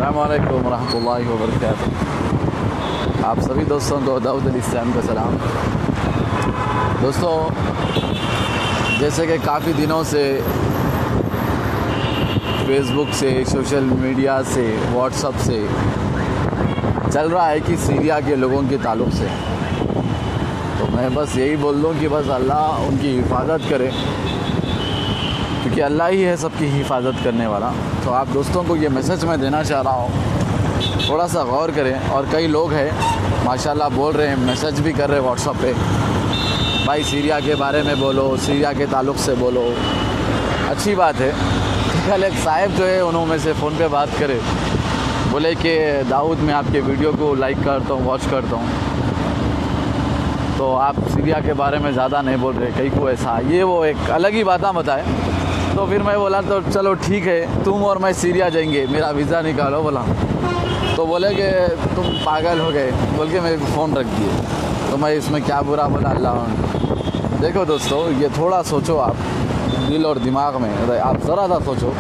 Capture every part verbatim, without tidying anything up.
अस्सलामु अलैकुम रहमतुल्लाहि व बरकातुहू। आप सभी दोस्तों को दाऊद अली इस्लाम का सलाम। दोस्तों, जैसे कि काफ़ी दिनों से फेसबुक से, सोशल मीडिया से, व्हाट्सएप से चल रहा है कि सीरिया के लोगों के ताल्लुक़ से, तो मैं बस यही बोल दूँ कि बस अल्लाह उनकी हिफाजत करे, क्योंकि अल्लाह ही है सबकी हिफाजत करने वाला। तो आप दोस्तों को ये मैसेज मैं देना चाह रहा हूँ, थोड़ा सा गौर करें। और कई लोग हैं माशाल्लाह बोल रहे हैं, मैसेज भी कर रहे हैं व्हाट्सएप पे, भाई सीरिया के बारे में बोलो, सीरिया के ताल्लुक़ से बोलो। अच्छी बात है। कल एक साहब जो है उन्होंने से फ़ोन पे बात करे, बोले कि दाऊद मैं आपके वीडियो को लाइक करता हूँ, वॉच करता हूँ, तो आप सीरिया के बारे में ज़्यादा नहीं बोल रहे, कहीं को ऐसा ये वो एक अलग ही बात बताए। तो फिर मैं बोला तो चलो ठीक है, तुम और मैं सीरिया जाएंगे, मेरा वीज़ा निकालो। बोला तो बोले कि तुम पागल हो गए, बोल के मेरे को फ़ोन रख दिए। तो मैं इसमें क्या बुरा बोला अल्लाह। देखो दोस्तों, ये थोड़ा सोचो आप दिल और दिमाग में, आप ज़रा सा सोचो।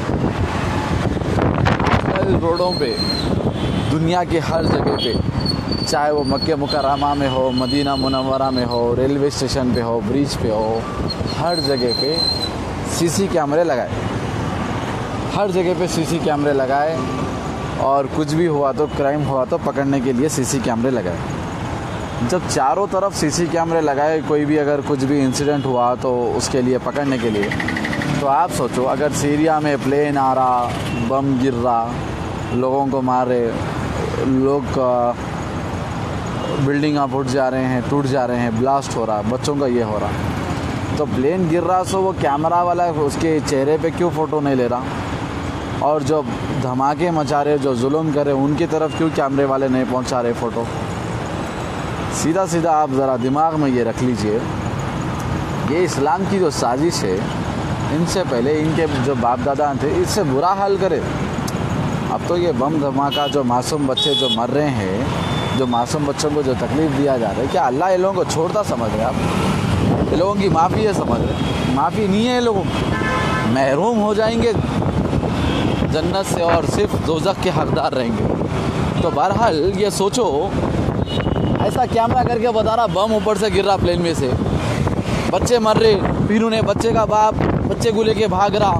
आजकल रोडों पे, दुनिया के हर जगह पे, चाहे वो मक्के मुकर्रमा में हो, मदीना मुनव्वरा में हो, रेलवे स्टेशन पे हो, ब्रिज पे हो, हर जगह पे सीसी कैमरे लगाए, हर जगह पे सीसी कैमरे लगाए। और कुछ भी हुआ तो, क्राइम हुआ तो पकड़ने के लिए सीसी कैमरे लगाए। जब चारों तरफ सीसी कैमरे लगाए, कोई भी अगर कुछ भी इंसिडेंट हुआ तो उसके लिए पकड़ने के लिए, तो आप सोचो अगर सीरिया में प्लेन आ रहा, बम गिर रहा, लोगों को मार रहे लोग, बिल्डिंगां फूट जा रहे हैं, टूट जा रहे हैं, ब्लास्ट हो रहा, बच्चों का ये हो रहा, तो प्लेन गिर रहा, सो वो कैमरा वाला उसके चेहरे पे क्यों फ़ोटो नहीं ले रहा? और जो धमाके मचा रहे, जो जुल्म कर रहे, उनकी तरफ क्यों कैमरे वाले नहीं पहुंचा रहे फ़ोटो? सीधा सीधा आप ज़रा दिमाग में ये रख लीजिए, ये इस्लाम की जो साजिश है, इनसे पहले इनके जो बाप दादा थे, इससे बुरा हाल करे। अब तो ये बम धमाका, जो मासूम बच्चे जो मर रहे हैं, जो मासूम बच्चों को जो तकलीफ़ दिया जा रहा है, क्या अल्लाह इन लोगों को छोड़ता समझ रहे आप? ये लोगों की माफ़ी है समझ रहे? माफ़ी नहीं है, लोगों महरूम हो जाएंगे जन्नत से और सिर्फ दोज़ख के हकदार रहेंगे। तो बहरहाल ये सोचो, ऐसा कैमरा करके बता रहा, बम ऊपर से गिर रहा प्लेन में से, बच्चे मर रहे, फिर उन्हें बच्चे का बाप बच्चे को लेके भाग रहा।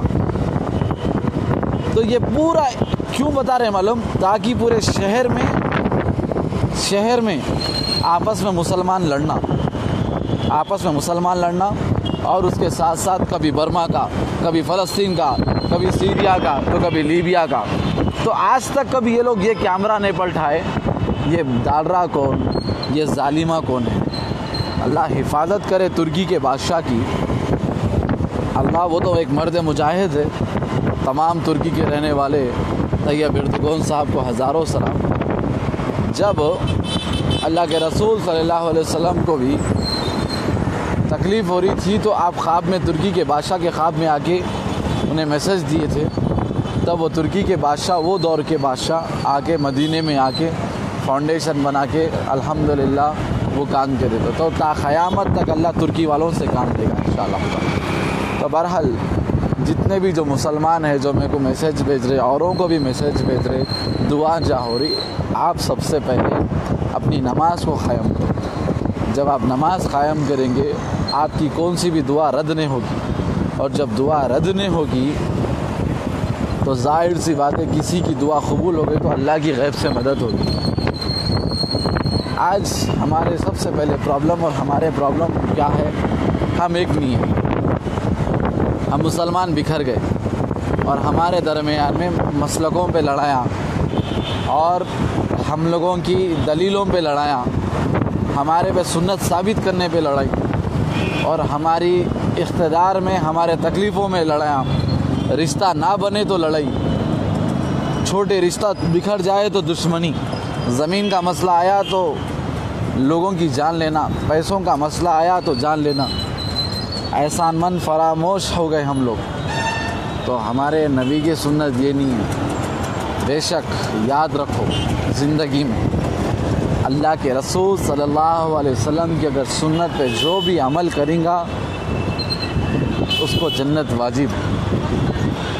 तो ये पूरा क्यों बता रहे हैं मालूम? ताकि पूरे शहर में शहर में आपस में मुसलमान लड़ना, आपस में मुसलमान लड़ना, और उसके साथ साथ कभी बर्मा का, कभी फ़लस्तीन का, कभी सीरिया का, तो कभी लीबिया का। तो आज तक कभी ये लोग ये कैमरा नहीं पलटाए, ये डाल रहा कौन, ये जालिमा कौन है? अल्लाह हिफाजत करे तुर्की के बादशाह की। अल्लाह, वो तो एक मर्द मुजाहिद है। तमाम तुर्की के रहने वाले तैयब एर्दोगन साहब को हज़ारों सलाम। जब अल्लाह के रसूल सल्लल्लाहु अलैहि वसल्लम को भी तकलीफ़ हो रही थी, तो आप ख्वाब में तुर्की के बादशाह के ख्वाब में आके उन्हें मैसेज दिए थे। तब वो तुर्की के बादशाह, वो दौर के बादशाह आके मदीने में आके फाउंडेशन बना के अल्हम्दुलिल्लाह वो काम करे थे। तो ता क़यामत तक अल्लाह तुर्की वालों से काम देगा इंशाअल्लाह। तो बहरहाल जितने भी जो मुसलमान हैं, जो मेरे को मैसेज भेज रहे, औरों को भी मैसेज भेज रहे, दुआ जा हो रही, आप सबसे पहले अपनी नमाज को क़ायम करो। जब आप नमाज क़ायम करेंगे, आपकी कौन सी भी दुआ रद्द नहीं होगी। और जब दुआ रद्द नहीं होगी, तो ज़ाहिर सी बात है, किसी की दुआ कबूल हो गई तो अल्लाह की गैब से मदद होगी। आज हमारे सबसे पहले प्रॉब्लम, और हमारे प्रॉब्लम क्या है, हम एक नहीं हैं। हम मुसलमान बिखर गए, और हमारे दरमियान में मसलकों पे लड़ाया, और हम लोगों की दलीलों पे लड़ाया, हमारे पे सुन्नत साबित करने पे लड़ाई, और हमारी इख्तिदार में, हमारे तकलीफ़ों में लड़ाया। रिश्ता ना बने तो लड़ाई, छोटे रिश्ता बिखर जाए तो दुश्मनी, ज़मीन का मसला आया तो लोगों की जान लेना, पैसों का मसला आया तो जान लेना। एहसानमंद फरामोश हो गए हम लोग। तो हमारे नबी की सुन्नत ये नहीं है। बेशक याद रखो, ज़िंदगी में अल्लाह के रसूल सल्लल्लाहु अलैहि वसल्लम की अगर सुन्नत पे जो भी अमल करेगा, उसको जन्नत वाजिब।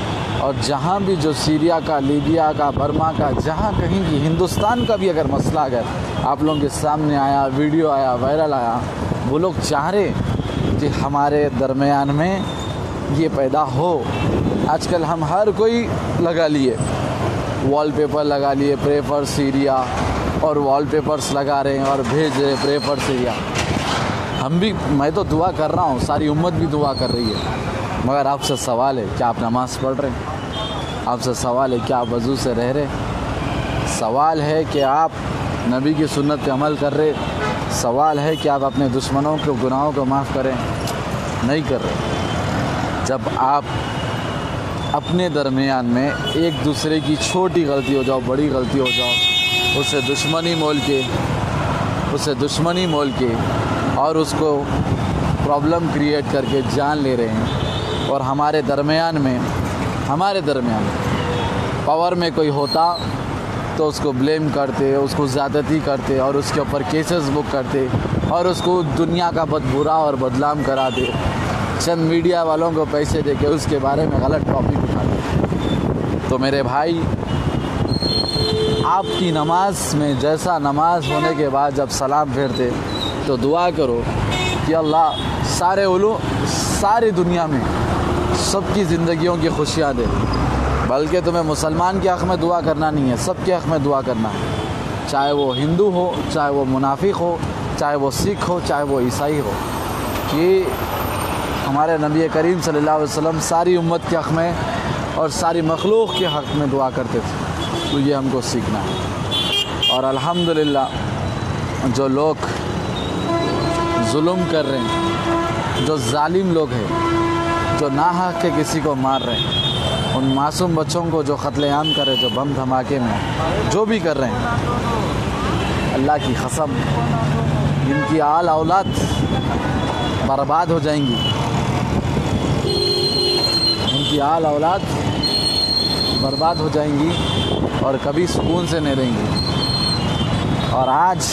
और जहाँ भी जो सीरिया का, लीबिया का, बर्मा का, जहाँ कहीं भी हिंदुस्तान का भी अगर मसला अगर आप लोगों के सामने आया, वीडियो आया, वायरल आया, वो लोग चाह रहे कि हमारे दरमियान में ये पैदा हो। आजकल हम हर कोई लगा लिए, वॉलपेपर लगा लिए प्रे फॉर सीरिया, और वॉलपेपर्स लगा रहे हैं और भेज रहे प्रे फॉर सीरिया। हम भी, मैं तो दुआ कर रहा हूँ, सारी उम्मत भी दुआ कर रही है, मगर आपसे सवाल है क्या आप नमाज़ पढ़ रहे हैं? आपसे सवाल है क्या आप वज़ू से रह रहे? सवाल है कि आप नबी की सुन्नत पे अमल कर रहे? सवाल है कि आप अपने दुश्मनों के गुनाहों को माफ़ करें? नहीं कर रहे। जब आप अपने दरमियान में एक दूसरे की छोटी गलती हो जाओ, बड़ी गलती हो जाओ, उसे दुश्मनी मोल के उसे दुश्मनी मोल के और उसको प्रॉब्लम क्रिएट करके जान ले रहे हैं, और हमारे दरमियान में हमारे दरमियान पावर में कोई होता तो उसको ब्लेम करते, उसको ज़्यादती करते और उसके ऊपर केसेस बुक करते और उसको दुनिया का बदबुरा और बदनाम कराते, चंद मीडिया वालों को पैसे देके उसके बारे में गलत टॉपिक उठाते। तो मेरे भाई, आपकी नमाज में जैसा नमाज होने के बाद जब सलाम फेरते तो दुआ करो कि अल्लाह सारे उलू सारी दुनिया में सबकी ज़िंदगियों की खुशियाँ दे। बल्कि तुम्हें मुसलमान के हक़ में दुआ करना नहीं है, सबके हक़ में दुआ करना है, चाहे वो हिंदू हो, चाहे वो मुनाफिक हो, चाहे वो सिख हो, चाहे वो ईसाई हो। कि हमारे नबी करीम सल्लल्लाहु अलैहि वसल्लम सारी उम्मत के हक़ में और सारी मखलूक़ के हक़ में दुआ करते थे, तो ये हमको सीखना है। और अल्हम्दुलिल्लाह जो लोग जुल्म कर रहे हैं, जो जालिम लोग हैं, जो नाहक के किसी को मार रहे हैं, उन मासूम बच्चों को जो कत्लेआम कर रहे हैं, जो बम धमाके में जो भी कर रहे हैं, अल्लाह की कसम इनकी आल औलाद बर्बाद हो जाएंगी, उनकी आल औलाद बर्बाद हो जाएंगी और कभी सुकून से नहीं रहेंगी। और आज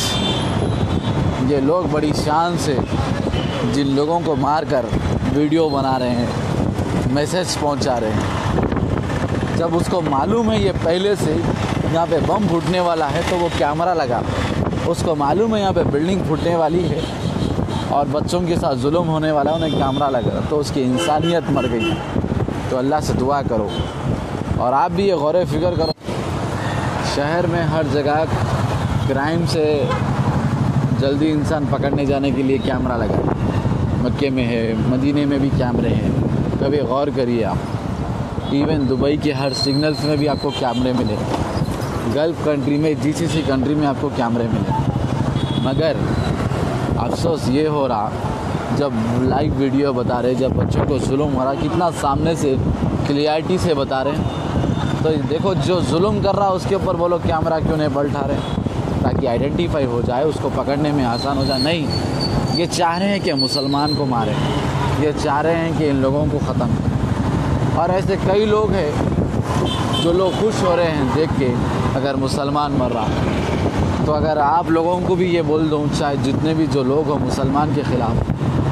ये लोग बड़ी शान से जिन लोगों को मारकर वीडियो बना रहे हैं, मैसेज पहुंचा रहे हैं, जब उसको मालूम है ये पहले से यहाँ पे बम फूटने वाला है तो वो कैमरा लगा, उसको मालूम है यहाँ पे बिल्डिंग फूटने वाली है और बच्चों के साथ जुल्म होने वाला है, उन्हें कैमरा लगा, तो उसकी इंसानियत मर गई। तो अल्लाह से दुआ करो और आप भी ये गौर फिक्र करो, शहर में हर जगह क्राइम से जल्दी इंसान पकड़ने जाने के लिए कैमरा लगा है, मक्के में है, मदीने में भी कैमरे हैं, कभी गौर करिए आप। इवन दुबई के हर सिग्नल्स में भी आपको कैमरे मिले, गल्फ़ कंट्री में, जीसीसी कंट्री में आपको कैमरे मिले। मगर अफसोस ये हो रहा, जब लाइव वीडियो बता रहे, जब बच्चों को जुल्म हो रहा, कितना सामने से क्लियरिटी से बता रहे हैं, तो देखो जो जुल्म कर रहा है उसके ऊपर वो लोग कैमरा क्यों नहीं पलटा रहे, ताकि आइडेंटिफाई हो जाए, उसको पकड़ने में आसान हो जाए। नहीं, ये चाह रहे हैं कि मुसलमान को मारें, ये चाह रहे हैं कि इन लोगों को ख़त्म करें। और ऐसे कई लोग हैं जो लोग खुश हो रहे हैं देख के अगर मुसलमान मर रहा है। तो अगर आप लोगों को भी ये बोल दूँ, चाहे जितने भी जो लोग हो मुसलमान के ख़िलाफ़,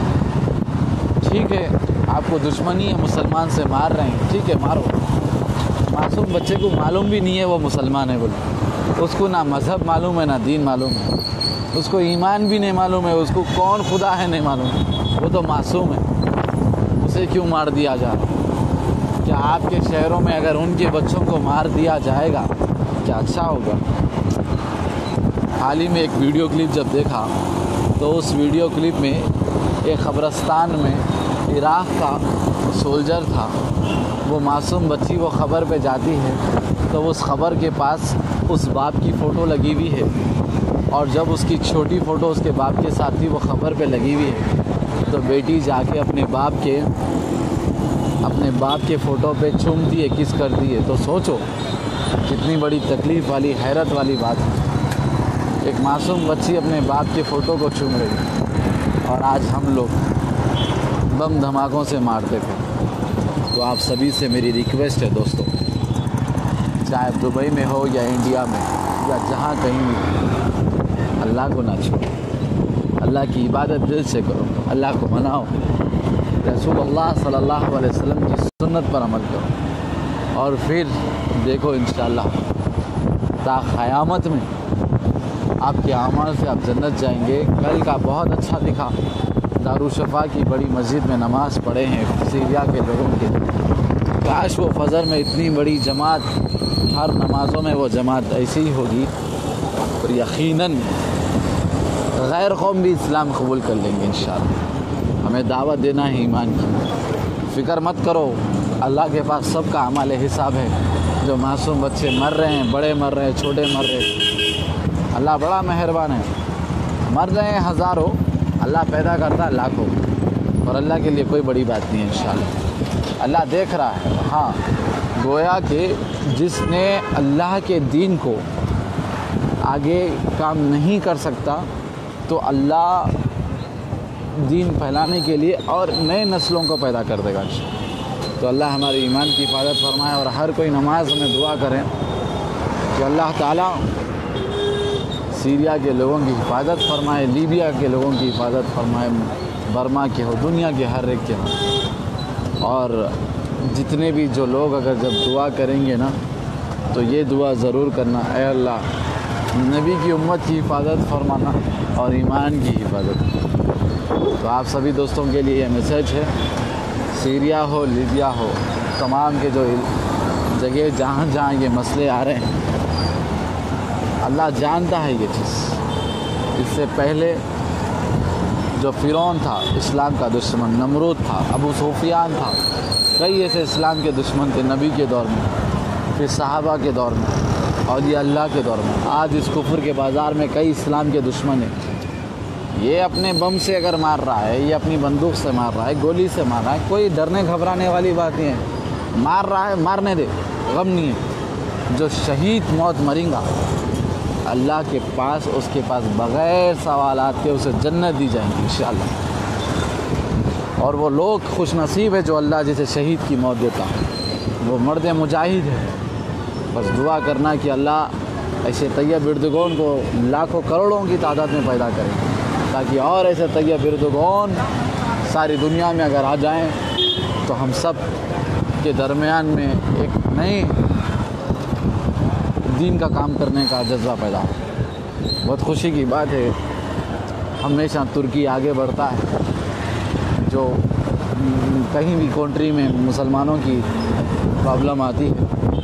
ठीक है आपको दुश्मनी है, मुसलमान से मार रहे हैं, ठीक है मारो। मासूम बच्चे को मालूम भी नहीं है वो मुसलमान है बोले, उसको ना मज़हब मालूम है ना दीन मालूम है, उसको ईमान भी नहीं मालूम है, उसको कौन खुदा है नहीं मालूम, वो तो मासूम है, उसे क्यों मार दिया जा रहा? क्या आपके शहरों में अगर उनके बच्चों को मार दिया जाएगा क्या अच्छा होगा? हाल ही में एक वीडियो क्लिप जब देखा तो उस वीडियो क्लिप में एक क़ब्रिस्तान में इराक़ का सोल्जर था, वो मासूम बच्ची वो ख़बर पे जाती है तो उस ख़बर के पास उस बाप की फ़ोटो लगी हुई है, और जब उसकी छोटी फ़ोटो उसके बाप के साथ थी वो ख़बर पे लगी हुई है, तो बेटी जाके अपने बाप के अपने बाप के फ़ोटो पे चूमती है, किस करती है। तो सोचो कितनी बड़ी तकलीफ़ वाली, हैरत वाली बात है, एक मासूम बच्ची अपने बाप के फ़ोटो को चूम रही है, और आज हम लोग बम धमाकों से मारते थे। तो आप सभी से मेरी रिक्वेस्ट है दोस्तों, चाहे दुबई में हो या इंडिया में या जहाँ कहीं भी, अल्लाह को ना छोड़ो, अल्लाह की इबादत दिल से करो, अल्लाह को मनाओ, रसूलुल्लाह सल्लल्लाहु अलैहि वसल्लम की सुन्नत पर अमल करो, और फिर देखो इंशाअल्लाह ता क़यामत में आपके आमाल से आप जन्नत जाएंगे। कल का बहुत अच्छा दिखा, दारुशफ़ा की बड़ी मस्जिद में नमाज़ पढ़े हैं सीरिया के लोगों के। काश वो फजर में इतनी बड़ी जमात, हर नमाज़ों में वो जमात ऐसी ही होगी, और यकीनन गैर कौम भी इस्लाम कबूल कर लेंगे इंशाअल्लाह। हमें दावत देना है ईमान की। फ़िक्र मत करो, अल्लाह के पास सबका अमाल हिसाब है। जो मासूम बच्चे मर रहे हैं, बड़े मर रहे हैं, छोटे मर रहे हैं, अल्लाह बड़ा मेहरबान है। मर रहे हैं हज़ारों, अल्लाह पैदा करता है लाखों, और अल्लाह के लिए कोई बड़ी बात नहीं है इंशाअल्लाह। अल्लाह देख रहा है। हाँ, गोया कि जिसने अल्लाह के दीन को आगे काम नहीं कर सकता, तो अल्लाह दीन फैलाने के लिए और नए नस्लों को पैदा कर देगा। तो अल्लाह हमारे ईमान की हिफाजत फरमाए, और हर कोई नमाज में दुआ करें कि अल्लाह ताला सीरिया के लोगों की हिफाजत फरमाए, लीबिया के लोगों की हिफाजत फरमाए, बर्मा के हो, दुनिया के हर एक के हो। और जितने भी जो लोग अगर जब दुआ करेंगे ना, तो ये दुआ ज़रूर करना, ऐ अल्लाह नबी की उम्मत की हिफाजत फरमाना और ईमान की हिफाजत। तो आप सभी दोस्तों के लिए ये मैसेज है, सीरिया हो, लीबिया हो, तमाम के जो जगह जहाँ जहाँ ये मसले आ रहे हैं, अल्लाह जानता है ये चीज़। इससे पहले जो फ़िरौन था, इस्लाम का दुश्मन, नमरूद था, अबू सुफियान था, कई ऐसे इस्लाम के दुश्मन थे नबी के दौर में, फिर सहाबा के दौर में, और ये अल्लाह के दौर में। आज इस कुफ्र के बाज़ार में कई इस्लाम के दुश्मन हैं। ये अपने बम से अगर मार रहा है, ये अपनी बंदूक से मार रहा है, गोली से मार रहा है, कोई डरने घबराने वाली बात नहीं है। मार रहा है, मारने दे, गम नहीं है। जो शहीद मौत मरेगा, अल्लाह के पास, उसके पास बग़ैर सवालात के उसे जन्नत दी जाएंगी इंशाअल्लाह। और वो लोग खुश नसीब है जो अल्लाह जिसे शहीद की मौत देता है, वो मर्द मुजाहिद है। बस दुआ करना कि अल्लाह ऐसे तैयब बिरदगोन को लाखों करोड़ों की तादाद में पैदा करे, ताकि और ऐसे तैयब बिरदगोन सारी दुनिया में अगर आ जाएं, तो हम सब के दरमियान में एक नई दीन का काम करने का जज्बा पैदा हो। बहुत खुशी की बात है, हमेशा तुर्की आगे बढ़ता है। जो कहीं भी कंट्री में मुसलमानों की प्रॉब्लम आती है,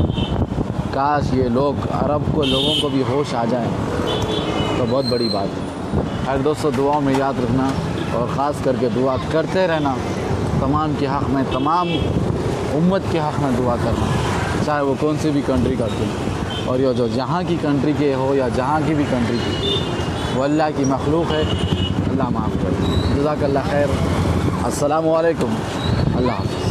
काश ये लोग, अरब को लोगों को भी होश आ जाए, तो बहुत बड़ी बात है। हर दोस्तों दुआओं में याद रखना, और ख़ास करके दुआ करते रहना, तमाम के हक़ में, तमाम उम्मत के हक़ में दुआ करना, चाहे वो कौन सी भी कंट्री का क्यों। और ये जो जहाँ की कंट्री के हो या जहाँ की भी कंट्री की, वो अल्लाह की मखलूक है, अल्लाह माफ़ करे। जज़ाकल्लाह खैर। अस्सलामु अलैकुम। अल्लाह हाफ़िज़।